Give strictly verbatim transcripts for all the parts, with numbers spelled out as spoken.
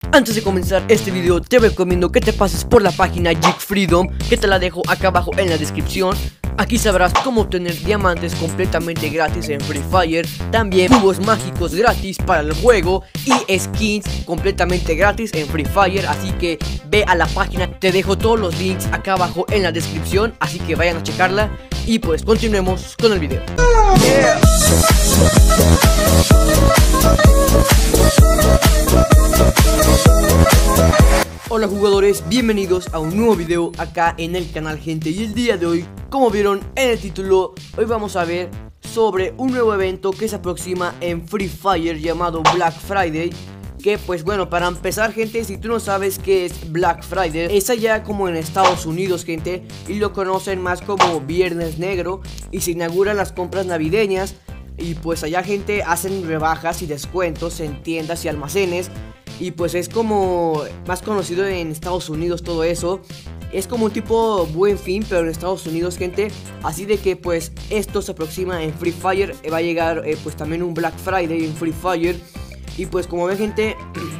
Antes de comenzar este video te recomiendo que te pases por la página Geek Freedom, que te la dejo acá abajo en la descripción. Aquí sabrás cómo obtener diamantes completamente gratis en Free Fire, también cubos mágicos gratis para el juego y skins completamente gratis en Free Fire. Así que ve a la página, te dejo todos los links acá abajo en la descripción, así que vayan a checarla. Y pues continuemos con el video. Yeah. Hola jugadores, bienvenidos a un nuevo video acá en el canal, gente. Y el día de hoy, como vieron en el título, hoy vamos a ver sobre un nuevo evento que se aproxima en Free Fire llamado Black Friday. Que pues bueno, para empezar, gente, si tú no sabes qué es Black Friday, es allá como en Estados Unidos, gente, y lo conocen más como Viernes Negro, y se inauguran las compras navideñas. Y pues allá, gente, hacen rebajas y descuentos en tiendas y almacenes. Y pues es como más conocido en Estados Unidos todo eso. Es como un tipo Buen Fin, pero en Estados Unidos, gente. Así de que pues esto se aproxima en Free Fire. Va a llegar eh, pues también un Black Friday en Free Fire. Y pues como ven, gente,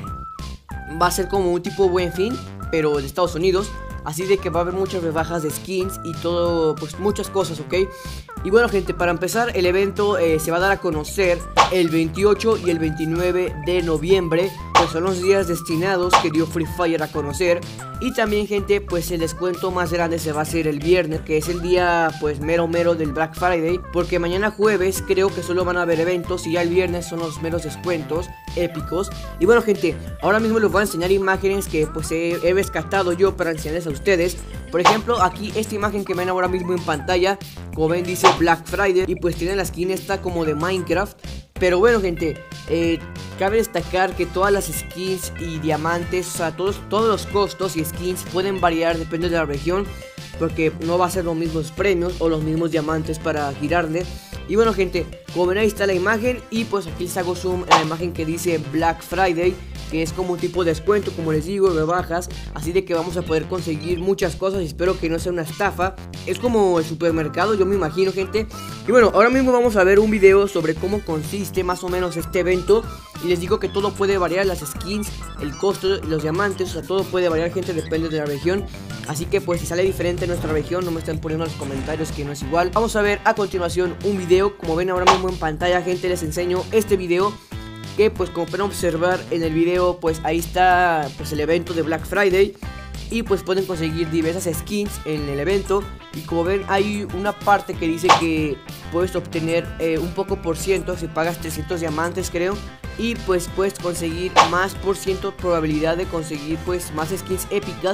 va a ser como un tipo Buen Fin, pero de Estados Unidos. Así de que va a haber muchas rebajas de skins y todo, pues muchas cosas, ¿ok? Y bueno, gente, para empezar, el evento eh, se va a dar a conocer el veintiocho y el veintinueve de noviembre. Pues son los días destinados que dio Free Fire a conocer. Y también, gente, pues el descuento más grande se va a hacer el viernes, que es el día pues mero mero del Black Friday. Porque mañana jueves creo que solo van a haber eventos y ya el viernes son los meros descuentos épicos. Y bueno, gente, ahora mismo les voy a enseñar imágenes que pues he, he rescatado yo para enseñarles a ustedes. Por ejemplo, aquí esta imagen que ven ahora mismo en pantalla, como ven, dice Black Friday y pues tiene la skin esta como de Minecraft. Pero bueno, gente, eh, cabe destacar que todas las skins y diamantes, o sea, todos, todos los costos y skins pueden variar, depende de la región, porque no va a ser los mismos premios o los mismos diamantes para girarle. Y bueno, gente, como ven, ahí está la imagen. Y pues aquí les hago zoom en la imagen que dice Black Friday, que es como un tipo de descuento, como les digo, rebajas. Así de que vamos a poder conseguir muchas cosas y espero que no sea una estafa. Es como el supermercado, yo me imagino, gente. Y bueno, ahora mismo vamos a ver un video sobre cómo consiste más o menos este evento. Y les digo que todo puede variar, las skins, el costo, los diamantes, o sea, todo puede variar, gente, depende de la región. Así que pues si sale diferente en nuestra región, no me estén poniendo en los comentarios que no es igual. Vamos a ver a continuación un video, como ven ahora mismo en pantalla, gente, les enseño este video. Que pues como pueden observar en el video, pues ahí está pues el evento de Black Friday. Y pues pueden conseguir diversas skins en el evento. Y como ven, hay una parte que dice que puedes obtener eh, un poco por ciento si pagas trescientos diamantes, creo. Y pues puedes conseguir más por ciento probabilidad de conseguir pues más skins épicas.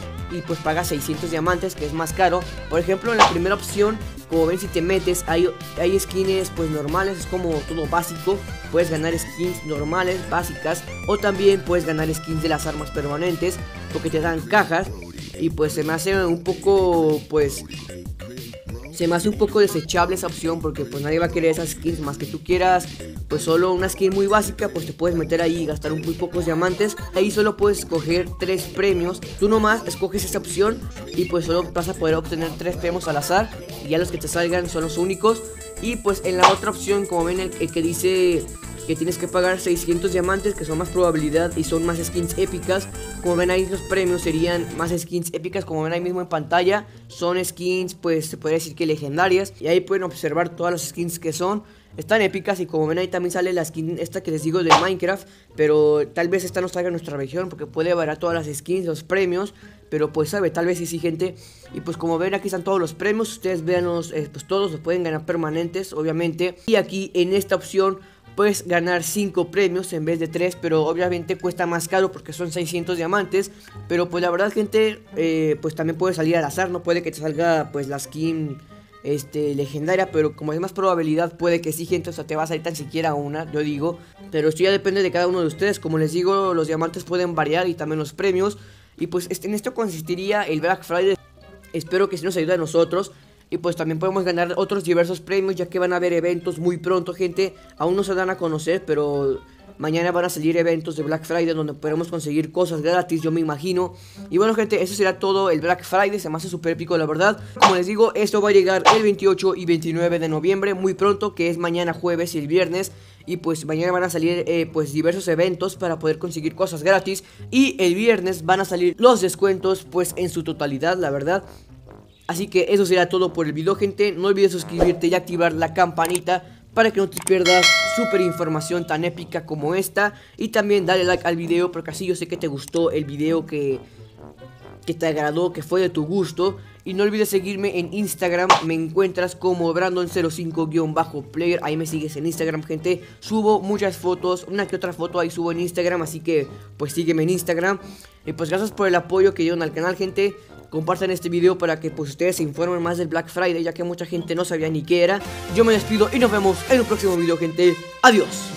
Y pues pagas seiscientos diamantes, que es más caro. Por ejemplo, en la primera opción, como ven, si te metes, hay, hay skins pues normales, es como todo básico. Puedes ganar skins normales, básicas, o también puedes ganar skins de las armas permanentes, porque te dan cajas. Y pues se me hace un poco, pues se me hace un poco desechable esa opción, porque pues nadie va a querer esas skins, más que tú quieras pues solo una skin muy básica. Pues te puedes meter ahí y gastar muy pocos diamantes. Ahí solo puedes escoger tres premios. Tú nomás escoges esa opción y pues solo vas a poder obtener tres premios al azar, y ya los que te salgan son los únicos. Y pues en la otra opción, como ven, el, el que dice que tienes que pagar seiscientos diamantes, que son más probabilidad y son más skins épicas. Como ven ahí, los premios serían más skins épicas, como ven ahí mismo en pantalla. Son skins pues se podría decir que legendarias, y ahí pueden observar todas las skins que son, están épicas. Y como ven ahí también sale la skin esta que les digo de Minecraft, pero tal vez esta no salga en nuestra región, porque puede variar todas las skins, los premios. Pero pues sabe, tal vez sí, sí, gente. Y pues como ven, aquí están todos los premios. Ustedes veanlos, eh, pues todos los pueden ganar permanentes, obviamente. Y aquí en esta opción puedes ganar cinco premios en vez de tres, pero obviamente cuesta más caro porque son seiscientos diamantes. Pero pues la verdad, gente, eh, pues también puede salir al azar, no puede que te salga pues la skin este legendaria, pero como hay más probabilidad puede que sí, gente. O sea, te va a salir tan siquiera una, yo digo. Pero esto ya depende de cada uno de ustedes. Como les digo, los diamantes pueden variar y también los premios. Y pues este, en esto consistiría el Black Friday. Espero que sí nos ayude a nosotros. Y pues también podemos ganar otros diversos premios, ya que van a haber eventos muy pronto, gente. Aún no se dan a conocer, pero mañana van a salir eventos de Black Friday donde podremos conseguir cosas gratis, yo me imagino. Y bueno, gente, eso será todo el Black Friday. Se me hace súper épico, la verdad. Como les digo, esto va a llegar el veintiocho y veintinueve de noviembre, muy pronto, que es mañana jueves y el viernes. Y pues mañana van a salir eh, pues diversos eventos para poder conseguir cosas gratis. Y el viernes van a salir los descuentos pues en su totalidad, la verdad. Así que eso será todo por el video, gente. No olvides suscribirte y activar la campanita para que no te pierdas súper información tan épica como esta. Y también dale like al video, porque así yo sé que te gustó el video, que, que te agradó, que fue de tu gusto. Y no olvides seguirme en Instagram, me encuentras como Brandon cero cinco guión bajo player. Ahí me sigues en Instagram, gente. Subo muchas fotos, una que otra foto ahí subo en Instagram, así que pues sígueme en Instagram. Y pues gracias por el apoyo que dieron al canal, gente. Compartan este video para que pues ustedes se informen más del Black Friday, ya que mucha gente no sabía ni qué era. Yo me despido y nos vemos en un próximo video, gente. Adiós.